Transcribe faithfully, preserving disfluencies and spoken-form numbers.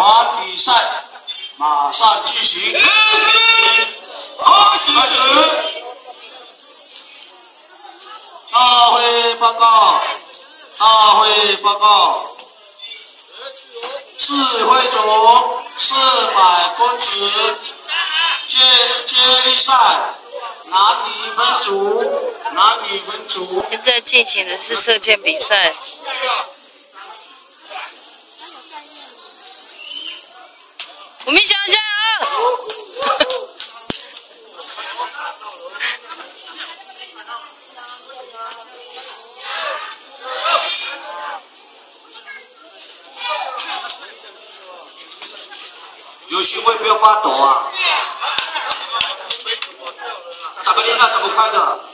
完比赛，马上进行。开始。大会报告，大会报告。四会组四百公尺接接力赛，男女分组，男女分组。 现在进行的是射箭比赛。 吴明祥加油！ 有心会不要发抖啊！怎么练啊？怎么拍的？